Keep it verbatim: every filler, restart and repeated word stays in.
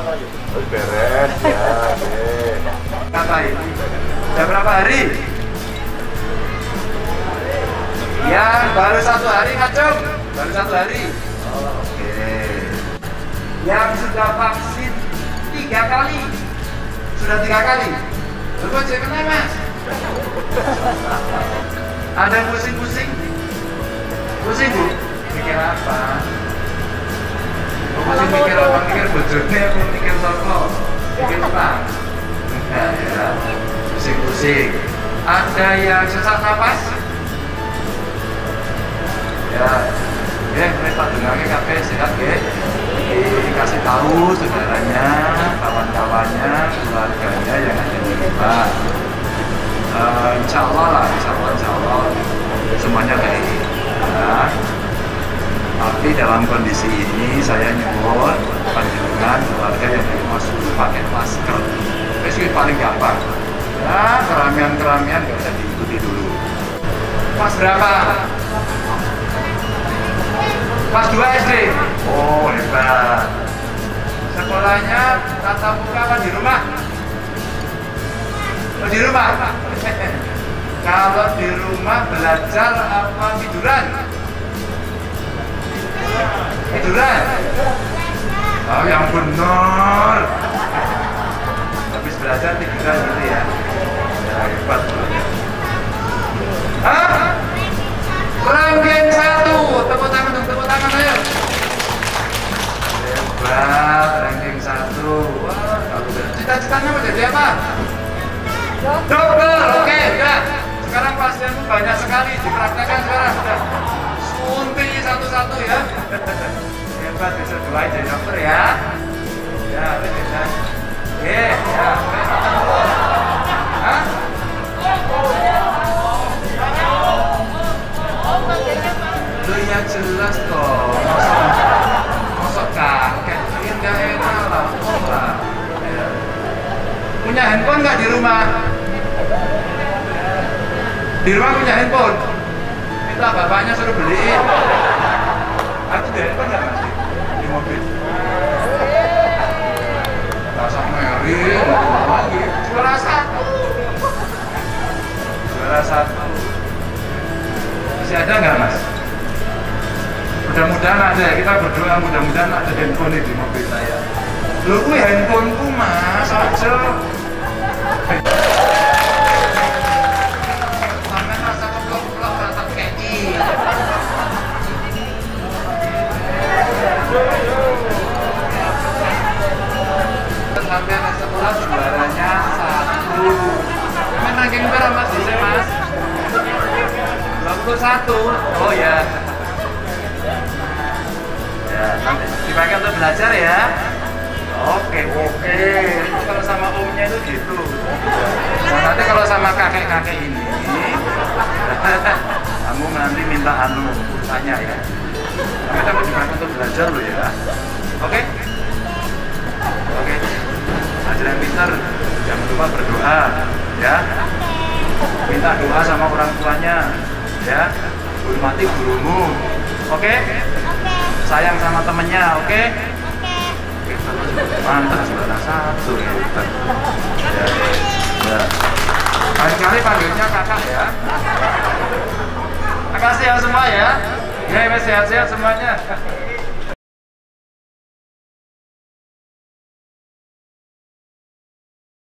Terus beres ya. Oke. Kata ini. Udah berapa hari? Ya, baru satu hari ngacung. Baru satu hari. Oh, oke. Yang sudah vaksin tiga kali. Sudah tiga kali. Coba cek kena mas. Ada pusing-pusing? Pusing bu? Mikir apa? Pusing mikir apa? Mikir bojone apa mikir sopo? Mikir apa? Enggak ya. Pusing-pusing. Ada yang sesak napas? Ya. Ya, mereka dengarnya kabeh sehat ya. Dikasih tahu saudaranya, kawan-kawannya, keluarganya yang ada di rumah. Uh, insya Allah lah, insya Allah, insya Allah semuanya baik. Nah, tapi dalam kondisi ini saya nyuwun panjenengan keluarga yang di rumah suruh pakai masker. Itu paling gampang. Ya, keramian-keramian nggak usah diikuti dulu. Pas berapa? Pas dua S D. Oh hebat. Sekolahnya tatap muka apa di rumah? Oh, di rumah. Kalau di rumah belajar apa tiduran? Tiduran. Oh yang benar. Habis belajar tiduran gitu ya. Ya hebat. Hah? Ranking satu. Tepuk tangan dong, tepuk tangan ayo. Hebat, ranking satu. Wah, kalau cita-citanya mau jadi apa? Dokter, oke, okay, udah. Sekarang pasienmu banyak sekali, dipraktekkan sekarang, udah. Suntik satu-satu ya. Hebat, bisa doain jadi dokter ya. Ya, bisa. Oke, ya. Hah? Lu ya jelas kok. Masuk kakek, ini nggak enak lah, lah. Ya. Punya handphone nggak di rumah? Di rumah punya handphone? Minta bapaknya suruh beliin. Aku di handphone nggak masih di mobil. Rasa meri, lagi juara satu. Juara satu. Masih ada nggak mas? Mudah-mudahan ada, kita berdoa mudah-mudahan ada handphone di mobil saya. Loh, gue handphoneku mas, aja. Sampai rasa keblok-blok, rasa keki. Sampai sekolah juaranya satu. Emang ranking berapa mas di sini mas? dua puluh satu. Oh ya. Ya, nanti dipakai untuk belajar ya. Oke, oke. Itu kalau sama omnya itu gitu. Nah, nanti kalau sama kakek-kakek ini, kamu nanti minta anu tanya ya. Kita mau dipakai untuk belajar loh ya. Oke? Oke. Belajar yang pintar, jangan lupa berdoa ya. Minta doa sama orang tuanya ya. Hormati gurumu. Oke? Sayang sama temennya, oke? Oke. Mantap, juara satu ya. Ya. Ya. Kali-kali panggilnya kakak ya. Makasih ya semua ya. Ya, sehat-sehat semuanya.